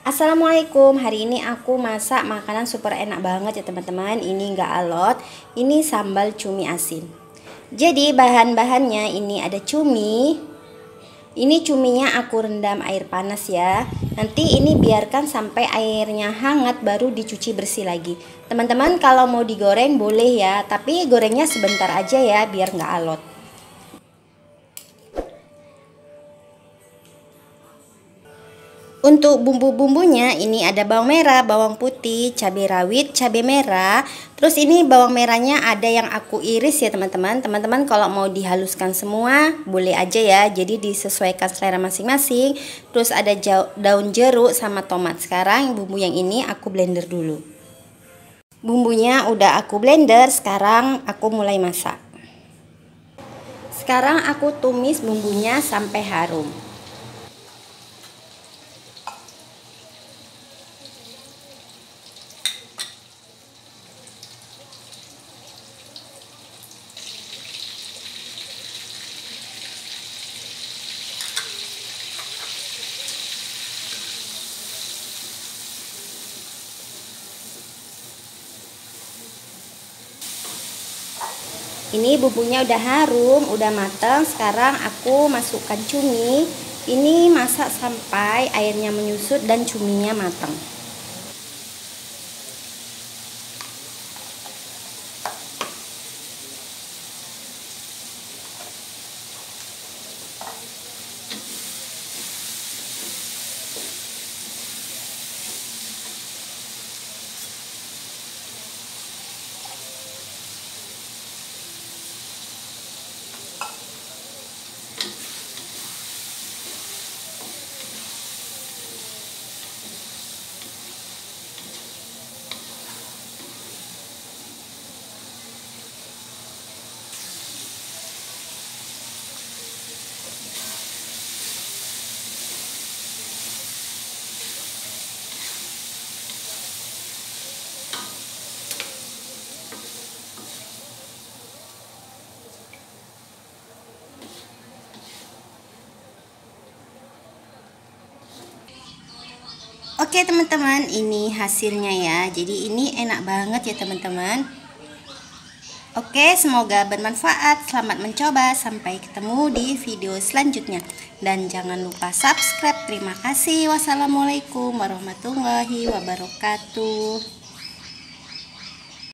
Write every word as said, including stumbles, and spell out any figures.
Assalamualaikum, hari ini aku masak makanan super enak banget ya teman-teman. Ini enggak alot, ini sambal cumi asin. Jadi bahan-bahannya ini ada cumi. Ini cuminya aku rendam air panas ya. Nanti ini biarkan sampai airnya hangat baru dicuci bersih lagi. Teman-teman kalau mau digoreng boleh ya, tapi gorengnya sebentar aja ya biar enggak alot. Untuk bumbu-bumbunya ini ada bawang merah, bawang putih, cabai rawit, cabai merah. Terus ini bawang merahnya ada yang aku iris ya teman-teman. Teman-teman kalau mau dihaluskan semua boleh aja ya. Jadi disesuaikan selera masing-masing. Terus ada daun jeruk sama tomat. Sekarang bumbu yang ini aku blender dulu. Bumbunya udah aku blender, sekarang aku mulai masak. Sekarang aku tumis bumbunya sampai harum. Ini bumbunya udah harum, udah matang. Sekarang aku masukkan cumi. Ini masak sampai airnya menyusut dan cuminya matang. Oke teman-teman, ini hasilnya ya. Jadi ini enak banget ya teman-teman. Oke, semoga bermanfaat. Selamat mencoba. Sampai ketemu di video selanjutnya. Dan jangan lupa subscribe. Terima kasih. Wassalamualaikum warahmatullahi wabarakatuh.